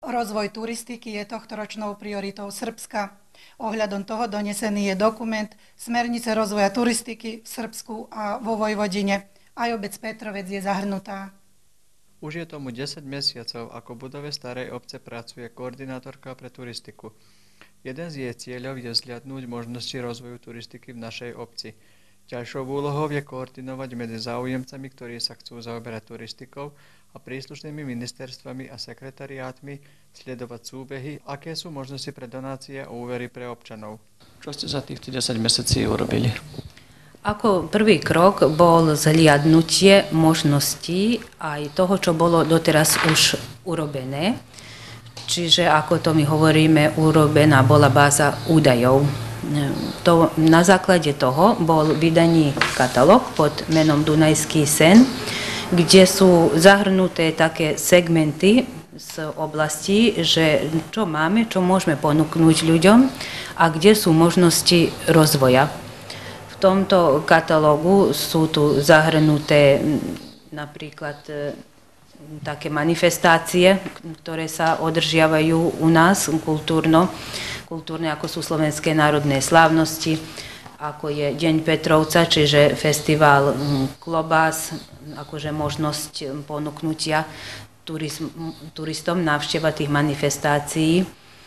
Rozvoj turistiky je tohtoročnou prioritou Srbska. Ohľadom toho donesený je dokument Smernice rozvoja turistiky v Srbsku a vo Vojvodine. Aj obec Petrovec je zahrnutá. Už je tomu 10 mesiacov, ako v budove starej obce pracuje koordinátorka pre turistiku. Jeden z jej cieľov je zhliadnúť možnosti rozvoju turistiky v našej obci. Ďalšou úlohou je koordinovať medzi záujemcami, ktorí sa chcú zaoberať turistikou, a príslušnými ministerstvami a sekretariátmi sledovať súbehy, aké sú možnosti pre donácie a úvery pre občanov. Čo ste za týchto 10 mesiací urobili? Ako prvý krok bol zhliadnutie možností aj toho, čo bolo doteraz už urobené. Čiže, ako to my hovoríme, urobená bola báza údajov. Na základe toho bol vydaný katalóg pod menom Dunajský sen, kde sú zahrnuté také segmenty z oblasti, že čo máme, čo môžeme ponúknuť ľuďom a kde sú možnosti rozvoja. V tomto katalógu sú tu zahrnuté napríklad také manifestácie, ktoré sa održiavajú u nás kultúrne, ako sú slovenské národné slávnosti, ako je Deň Petrovca, čiže festival klobás, akože možnosť ponúknutia turistom návšteva tých manifestácií.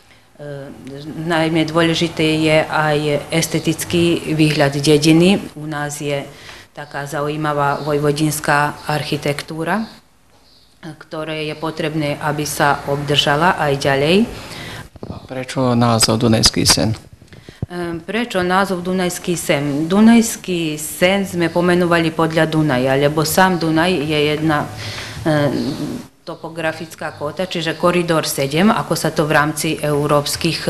Najmä dôležité je aj estetický výhľad dediny. U nás je taká zaujímavá vojvodinská architektúra, ktoré je potrebné, aby sa obdržala aj ďalej. Prečo názov Dunajský sen? Prečo názov Dunajský sen? Dunajský sen sme pomenovali podľa Dunaja, lebo sám Dunaj je jedna topografická kota, čiže koridor 7, ako sa to v rámci európskych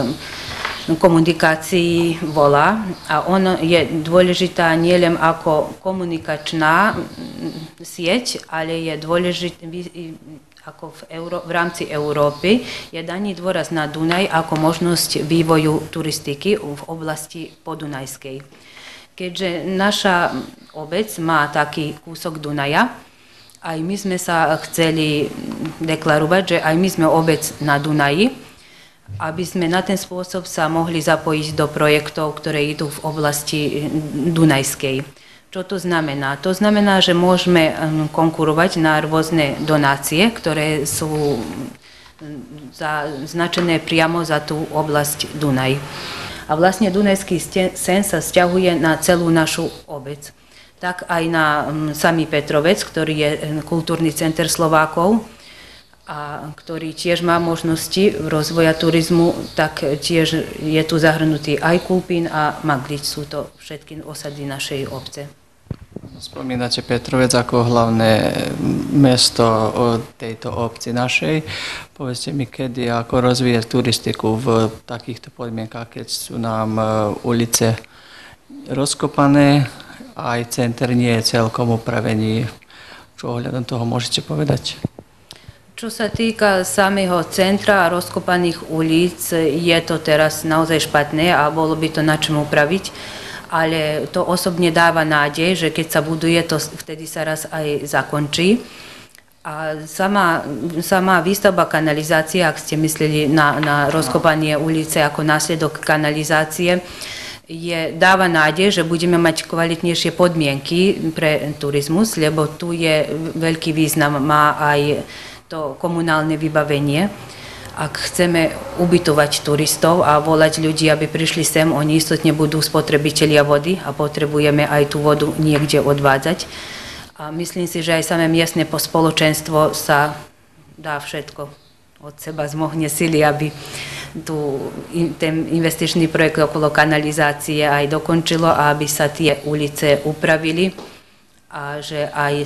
komunikácií volá. A on je dôležitá nielen ako komunikačná sieť, ale je dôležitý ako v rámci Európy, je daný dôraz na Dunaj ako možnosť vývoju turistiky v oblasti podunajskej. Keďže naša obec má taký kúsok Dunaja, aj my sme sa chceli deklarovať, že aj my sme obec na Dunaji, aby sme na ten spôsob sa mohli zapojiť do projektov, ktoré idú v oblasti Dunajskej. Čo to znamená? To znamená, že môžeme konkurovať na rôzne donácie, ktoré sú značené priamo za tú oblasť Dunaj. A vlastne Dunajský sen sa vzťahuje na celú našu obec. Tak aj na samý Petrovec, ktorý je kultúrny center Slovákov a ktorý tiež má možnosti rozvoja turizmu, tak tiež je tu zahrnutý aj Kulpín a Maglič. Sú to všetky osady našej obce. Spomínate Petrovec ako hlavné mesto tejto obci našej. Povedzte mi, kedy a ako rozvíjať turistiku v takýchto podmienkach, keď sú nám ulice rozkopané a aj center nie je celkom upravený. Čo ohľadom toho môžete povedať? Čo sa týka samého centra a rozkopaných ulic, je to teraz naozaj špatné a bolo by to na čom upraviť. Ale to osobne dáva nádej, že keď sa buduje, to vtedy sa raz aj zakončí. A sama výstavba kanalizácie, ak ste mysleli na rozkopanie ulice ako následok kanalizácie, dáva nádej, že budeme mať kvalitnejšie podmienky pre turizmus, lebo tu je veľký význam, má aj to komunálne vybavenie. Ak chceme ubytovať turistov a volať ľudí, aby prišli sem, oni istotne budú spotrebitelia vody a potrebujeme aj tú vodu niekde odvádzať. A myslím si, že aj samé miestne spoločenstvo sa dá všetko od seba, zmohne sily, aby ten investičný projekt okolo kanalizácie aj dokončilo a aby sa tie ulice upravili a že aj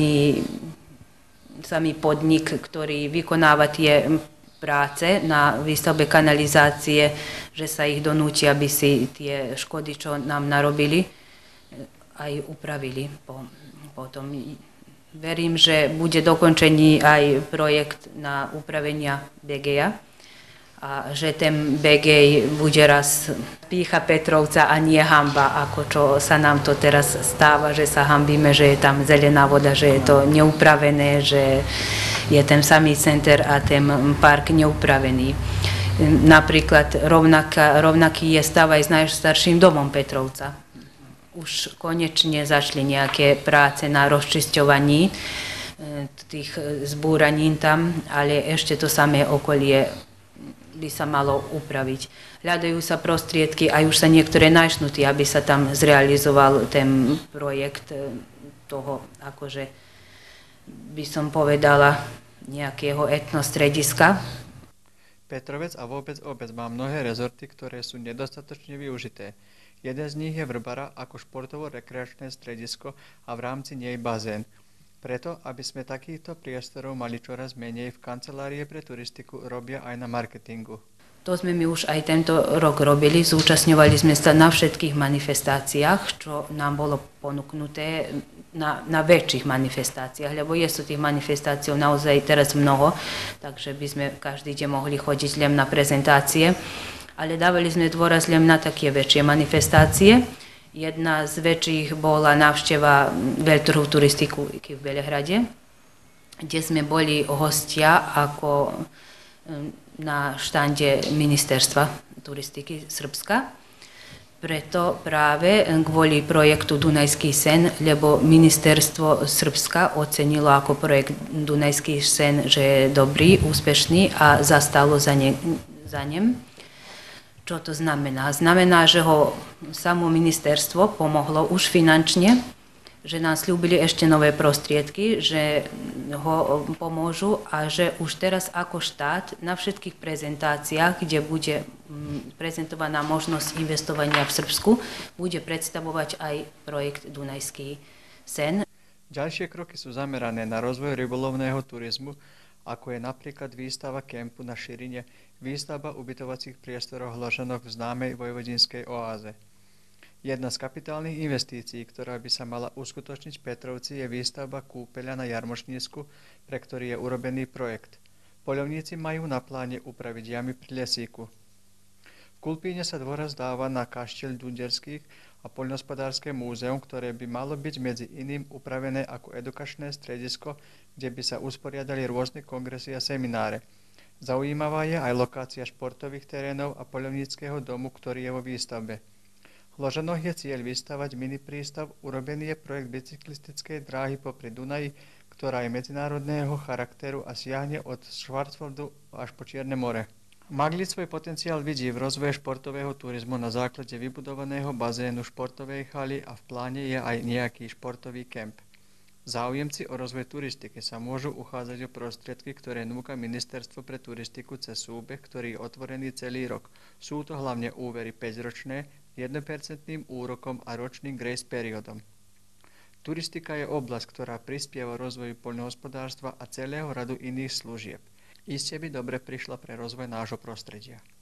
samý podnik, ktorý vykonáva tie práce na výstavbe kanalizácie, že sa ich donúti, aby si tie škody, čo nám narobili, aj upravili potom. Verím, že bude dokončený aj projekt na upravenia BGA a že ten Begej bude raz pýcha Petrovca a nie hanba, ako čo sa nám to teraz stáva, že sa hanbíme, že je tam zelená voda, že je to neupravené, že je ten samý center a ten park neupravený. Napríklad rovnaký je stav aj s najstarším domom Petrovca. Už konečne začali nejaké práce na rozčisťovaní tých zbúranín tam, ale ešte to samé okolie by sa malo upraviť. Hľadajú sa prostriedky a už sa niektoré načnutí, aby sa tam zrealizoval ten projekt toho, akože by som povedala, nejakého etnostrediska. Petrovec a vôbec obec má mnohé rezorty, ktoré sú nedostatočne využité. Jeden z nich je Vrbara ako športovo-rekreačné stredisko a v rámci nej bazén. Preto, aby sme takýchto priestorov mali čoraz menej, v kancelárie pre turistiku robia aj na marketingu. To sme my už aj tento rok robili, zúčastňovali sme sa na všetkých manifestáciách, čo nám bolo ponúknuté na väčších manifestáciách, lebo je tých manifestácií naozaj teraz mnoho, takže by sme každý deň mohli chodiť len na prezentácie, ale dávali sme dôraz len na také väčšie manifestácie. Jedna z väčších bola návšteva veľtrhu turistiku v Belehrade, kde sme boli hostia ako na štande Ministerstva turistiky Srbska. Preto práve kvôli projektu Dunajský sen, lebo Ministerstvo Srbska ocenilo ako projekt Dunajský sen, že je dobrý, úspešný a zastalo za ním. Čo to znamená? Znamená, že ho samo ministerstvo pomohlo už finančne, že nám sľúbili ešte nové prostriedky, že ho pomôžu a že už teraz ako štát na všetkých prezentáciách, kde bude prezentovaná možnosť investovania v Srbsku, bude predstavovať aj projekt Dunajský sen. Ďalšie kroky sú zamerané na rozvoj rybolovného turizmu, ako je napríklad výstava kempu na Širine, výstavba ubytovacích priestorov Hložanok v známej vojvodinskej oáze. Jedna z kapitálnych investícií, ktorá by sa mala uskutočniť v Petrovci, je výstavba kúpeľa na Jarmošnísku, pre ktorý je urobený projekt. Poľovníci majú na pláne upraviť jamy pri lesíku. V Kulpíne sa dôraz dáva na kaštieľ Dunderských a poľnohospodárske múzeum, ktoré by malo byť medzi iným upravené ako edukačné stredisko, kde by sa usporiadali rôzne kongresy a semináre. Zaujímavá je aj lokácia športových terénov a poľovníckeho domu, ktorý je vo výstavbe. V Hložanoch je cieľ vystavať mini prístav, urobený je projekt bicyklistickej dráhy popri Dunaji, ktorá je medzinárodného charakteru a siahne od Schwarzwaldu až po Čierne more. Maglic svoj potenciál vidí v rozvoji športového turizmu na základe vybudovaného bazénu, športovej haly a v pláne je aj nejaký športový kemp. Záujemci o rozvoj turistiky sa môžu uchádzať o prostriedky, ktoré núka Ministerstvo pre turistiku cez súbeh, ktorý je otvorený celý rok. Sú to hlavne úvery 5-ročné, 1% úrokom a ročným grace periodom. Turistika je oblasť, ktorá prispieva rozvoju poľnohospodárstva a celého radu iných služieb. Iste by dobre prišla pre rozvoj nášho prostredia.